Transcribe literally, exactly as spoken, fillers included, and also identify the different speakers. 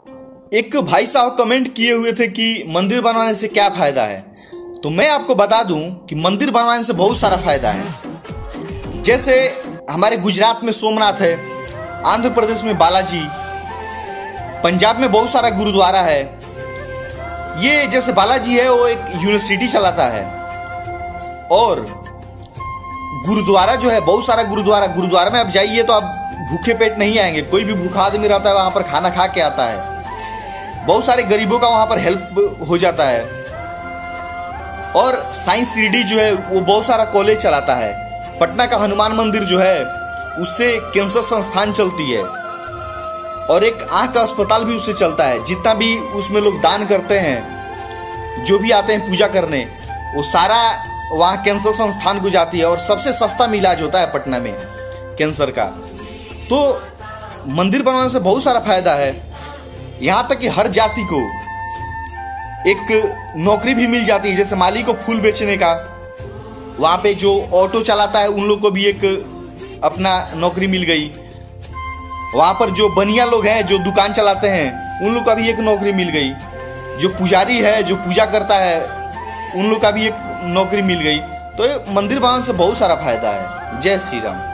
Speaker 1: एक भाई साहब कमेंट किए हुए थे कि मंदिर बनवाने से क्या फायदा है। तो मैं आपको बता दूं कि मंदिर बनवाने से बहुत सारा फायदा है। जैसे हमारे गुजरात में सोमनाथ है, आंध्र प्रदेश में बालाजी, पंजाब में बहुत सारा गुरुद्वारा है। ये जैसे बालाजी है वो एक यूनिवर्सिटी चलाता है, और गुरुद्वारा जो है बहुत सारा गुरुद्वारा गुरुद्वारा में आप जाइए तो आप भूखे पेट नहीं आएंगे। कोई भी भूखा आदमी रहता है वहाँ पर खाना खा के आता है। बहुत सारे गरीबों का वहाँ पर हेल्प हो जाता है। और साइंस सिटी जो है वो बहुत सारा कॉलेज चलाता है। पटना का हनुमान मंदिर जो है उससे कैंसर संस्थान चलती है, और एक आँख का अस्पताल भी उससे चलता है। जितना भी उसमें लोग दान करते हैं, जो भी आते हैं पूजा करने, वो सारा वहाँ कैंसर संस्थान को जाती है। और सबसे सस्ता में इलाज होता है पटना में कैंसर का। तो मंदिर बनवाने से बहुत सारा फायदा है। यहाँ तक कि हर जाति को एक नौकरी भी मिल जाती है। जैसे माली को फूल बेचने का, वहाँ पे जो ऑटो चलाता है उन लोग को भी एक अपना नौकरी मिल गई। वहाँ पर जो बनिया लोग हैं जो दुकान चलाते हैं उन लोग का भी एक नौकरी मिल गई। जो पुजारी है जो पूजा करता है उन लोग का भी एक नौकरी मिल गई। तो ये मंदिर बनवाने से बहुत सारा फायदा है। जय श्री राम।